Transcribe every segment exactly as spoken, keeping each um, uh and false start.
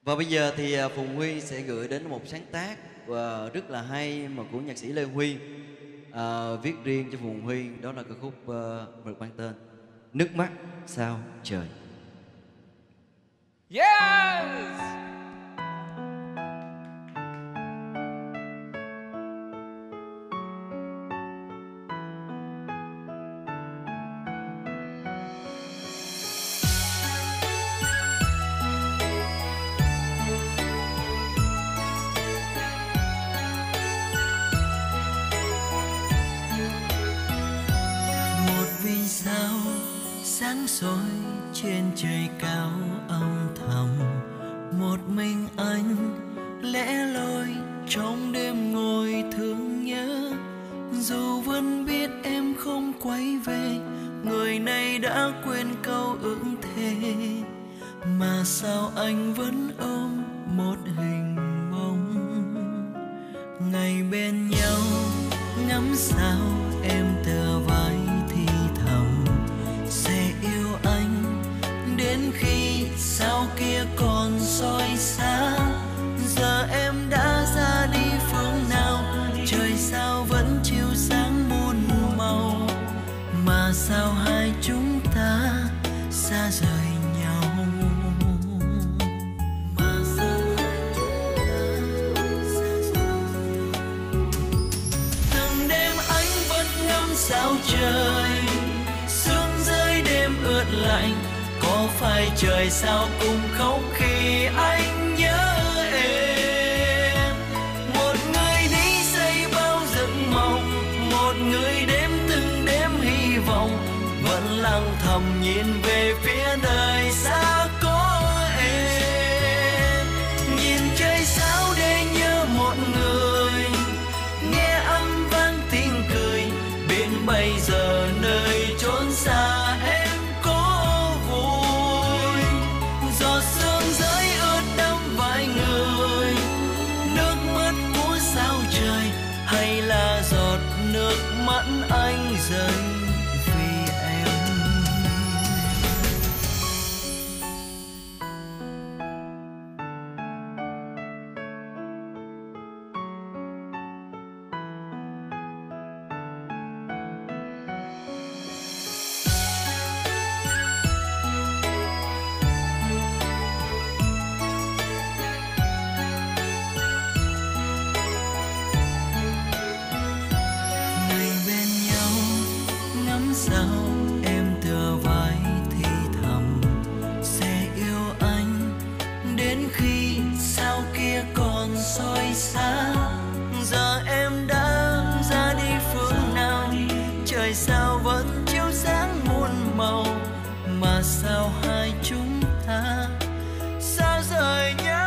Và bây giờ thì à, Phùng Huy sẽ gửi đến một sáng tác và rất là hay mà của nhạc sĩ Lê Huy, à, viết riêng cho Phùng Huy. Đó là ca khúc uh, được mang tên Nước Mắt Sao Trời. Yes! Sao sáng soi trên trời cao âm thầm, một mình anh lẻ loi trong đêm ngồi thương nhớ. Dù vẫn biết em không quay về, người này đã quên câu ước thề, mà sao anh vẫn ôm một hình bóng. Ngày bên nhau ngắm sao em tựa vai thì thầm, sẽ yêu anh đến khi sao kia còn soi sáng. Giờ em đã ra đi phương nào, trời sao vẫn chiếu sáng muôn màu, mà sao hai chúng ta xa rời nhau. Mà sao hai chúng ta xa rời nhau. Từng đêm anh vẫn ngắm sao trời, sương rơi đêm ướt lạnh, có phải trời sao cũng khóc khi anh nhớ em. Một người đi xây bao giấc mộng, một người đêm từng đêm hy vọng, vẫn lặng thầm nhìn về phía đời xa có em. Nhìn trời sao để nhớ một người, nghe âm vang tiếng cười, biết bây giờ nơi chốn xa em có vui. Giọt sương rơi ướt đẫm vai người, nước mắt của sao trời, hay là giọt nước mắt anh rơi vì em. Sao em tựa vai thì thầm, sẽ yêu anh đến khi sao kia còn soi sáng. Giờ em đã ra đi phương nào, trời sao vẫn chiếu sáng muôn màu, mà sao hai chúng ta xa rời nhau.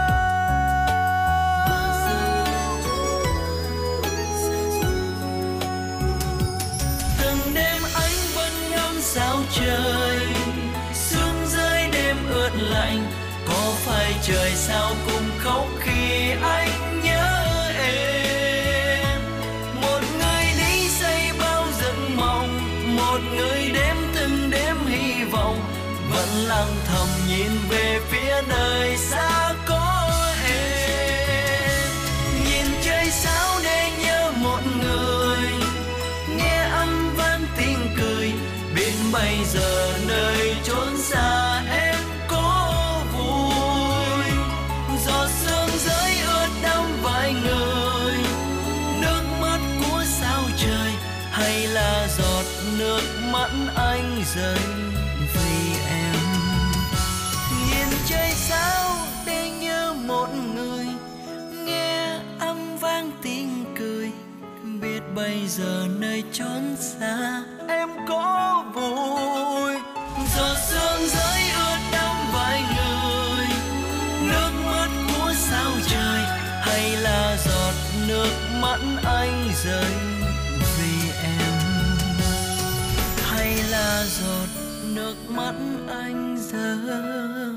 Sao trời sương rơi đêm ướt lạnh, có phải trời sao cũng khóc khi anh nhớ em. Một người đi xây bao giấc mộng, một người đêm từng đêm hy vọng, vẫn lặng thầm nhìn về phía nơi xa có em. Nhìn trời sao để nhớ một người, nghe âm vang tiếng cười, biết bây giờ nơi chốn xa em có vui. Giọt sương rơi ướt đẫm vai người, nước mắt của sao trời, hay là giọt nước mắt anh rơi vì em. Nhìn trời sao để nhớ một người, nghe âm vang tiếng cười, biết bây giờ nơi chốn xa em có vui. Giọt sương rơi ướt đẫm vai người, nước mắt của sao trời, hay là giọt nước mắt anh rơi vì em, hay là giọt nước mắt anh rơi